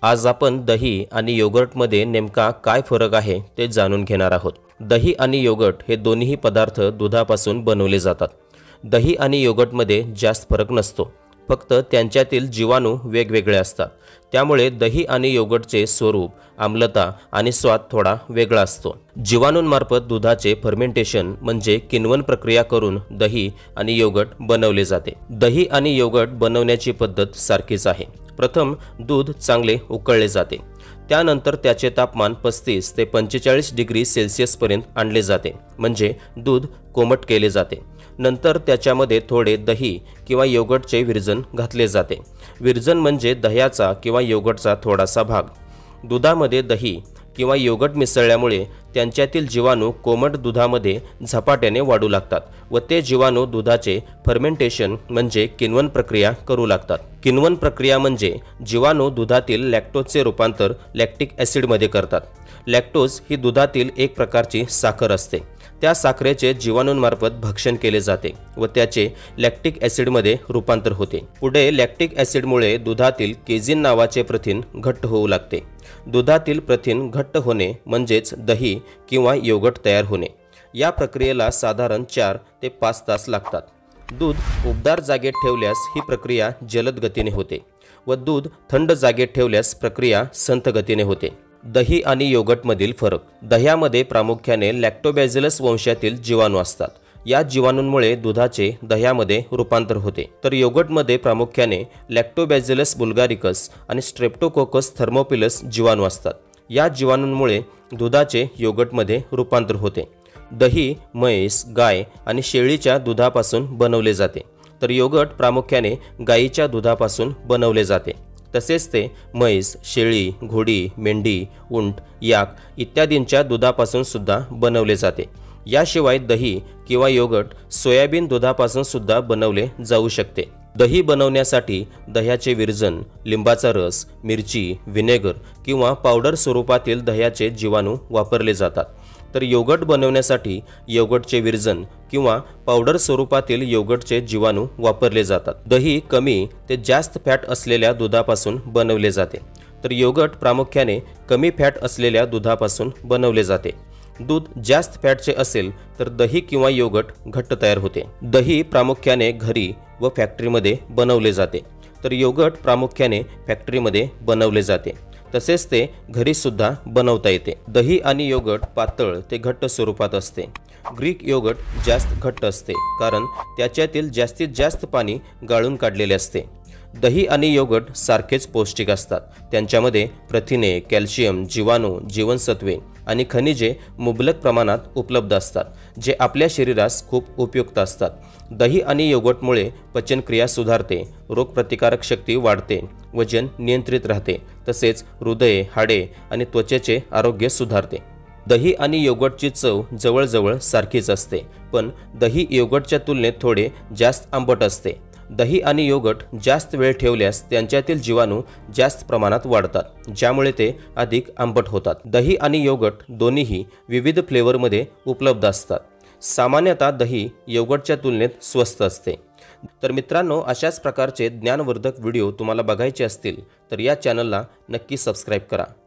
आज आपण दही आणि योगर्टमध्ये नेमका काय फरक आहे ते जाणून घेणार आहोत। दही आणि योगर्ट हे दोन्ही पदार्थ दुधापासून बनवले जातात। दही आणि योगर्टमध्ये जास्त फरक नसतो, फक्त त्यांच्यातील जीवाणू वेगवेगळे असतात। त्यामुळे दही आणि योगर्टचे स्वरूप, आम्लता आणि स्वाद थोडा वेगळा असतो। जीवाणूंमार्फत दुधाचे फर्मेंटेशन म्हणजे किण्वन प्रक्रिया करून दही आणि योगर्ट बनवले जाते। दही आणि योगर्ट बनवण्याची पद्धत सारखीच आहे। प्रथम दूध चांगले उकळले जाते, त्यानंतर त्याचे तापमान 35 ते 45 डिग्री सेल्सिअस पर्यंत आणले जाते, म्हणजे दूध कोमट केले जाते। नंतर त्याच्यामध्ये थोडे दही किंवा योगर्टचे विरजण घातले जाते। विरजण म्हणजे दह्याचा किंवा योगर्टचा थोडासा भाग। दुधामध्ये दही किंवा योगर्ट मिसळल्यामुळे त्यांच्यातील जीवाणू कोमट दुधामध्ये झपाट्याने वाढू लागतात व ते जीवाणू दुधाचे फर्मेंटेशन म्हणजे किण्वन प्रक्रिया करू लागतात। किण्वन प्रक्रिया म्हणजे जीवाणू दुधातील लॅक्टोजचे रूपांतर लॅक्टिक ॲसिडमध्ये करतात। लॅक्टोज ही दुधातील एक प्रकारची साखर असते। त्या साखरेचे जीवाणूंमार्फत भक्षण केले जाते व त्याचे लॅक्टिक ॲसिडमध्ये रूपांतर होते। पुढे लॅक्टिक ॲसिडमुळे दुधातील केझिन नावाचे प्रथिन घट्ट होऊ लागते। दुधातील प्रथिन घट्ट होणे म्हणजेच दही किंवा योगर्ट तयार होणे। या प्रक्रियेला साधारण 4 ते 5 तास लागतात। दूध उबदार जागेत ठेवल्यास ही प्रक्रिया जलद गतीने होते व दूध थंड जागेत ठेवल्यास प्रक्रिया संथ गतीने होते। दही आणि योगर्टमधील फरक। दह्यामध्ये प्रामुख्याने लॅक्टोबॅसिलस वंशातील जीवाणू असतात। या जीवाणूंमुळे दुधाचे दह्यामध्ये रूपांतर होते, तर योगर्टमध्ये प्रामुख्याने लॅक्टोबॅसिलस बुल्गारिकस आणि स्ट्रेप्टोकोकस थर्मोपिलस जीवाणू असतात। या जीवाणूंमुळे दुधाचे योगर्टमध्ये रूपांतर होते। दही म्हैस, गाय आणि शेळीच्या दुधापासून बनवले जाते, तर योगर्ट प्रामुख्याने गायीच्या दुधापासून बनवले जाते। तसेच ते म्हैस, शेळी, घोडी, मेंढी, उंट, याक इत्यादींच्या दुधापासून सुद्धा बनवले जाते। याशिवाय दही किंवा योगर्ट सोयाबीन दुधापासून सुद्धा बनवले जाऊ शकते। दही बनवण्यासाठी दह्याचे विरजण, लिंबाचा रस, मिरची, व्हिनेगर किंवा पावडर स्वरूपातील दह्याचे जीवाणू वापरले जातात, तर योगर्ट बनवण्यासाठी योगर्टचे विरजण किंवा पावडर स्वरूपातील योगर्टचे जीवाणू वापरले जातात। दही कमी ते जास्त फॅट असलेल्या दुधापासून बनवले जाते, तर योगर्ट प्रामुख्याने कमी फॅट असलेल्या दुधापासून बनवले जाते। दूध जास्त फॅटचे असेल तर दही किंवा योगर्ट घट्ट तयार होते। दही प्रामुख्याने घरी व फॅक्टरीमध्ये बनवले जाते, तर योगर्ट प्रामुख्याने फॅक्टरीमध्ये बनवले जाते। तसेच ते घरी सुद्धा बनवता येते। दही आणि योगर्ट पातळ ते घट्ट स्वरूपात असते। ग्रीक योगर्ट जास्त घट्ट असते कारण त्याच्यातील जास्तीत जास्त पाणी गाळून काढलेले असते। दही आणि योगर्ट सारखेच पौष्टिक असतात। त्यांच्यामध्ये प्रथिने, कॅल्शियम, जीवाणू, जीवनसत्वे आणि खनिजे मुबलक प्रमाणात उपलब्ध असतात, जे आपल्या शरीरास खूप उपयुक्त असतात। दही आणि योगर्टमुळे पचनक्रिया सुधारते, रोगप्रतिकारक शक्ती वाढते, वजन नियंत्रित राहते, तसेच हृदय, हाडे आणि त्वचेचे आरोग्य सुधारते। दही आणि योगर्टची चव जवळजवळ सारखीच असते, पण दही योगर्टच्या तुलनेत थोडे जास्त आंबट असते। दही आणि योगर्ट जास्त वेळ ठेवल्यास त्यांच्यातील जीवाणू जास्त प्रमाणात वाढतात, ज्यामुळे ते अधिक आंबट होतात। दही आणि योगर्ट दोन्हीही विविध फ्लेवरमध्ये उपलब्ध असतात। सामान्यतः दही योगर्टच्या तुलनेत स्वस्त असते। तर मित्रांनो, अशाच प्रकारचे ज्ञानवर्धक व्हिडिओ तुम्हाला बघायचे असतील तर या चॅनलला नक्की सबस्क्राईब करा।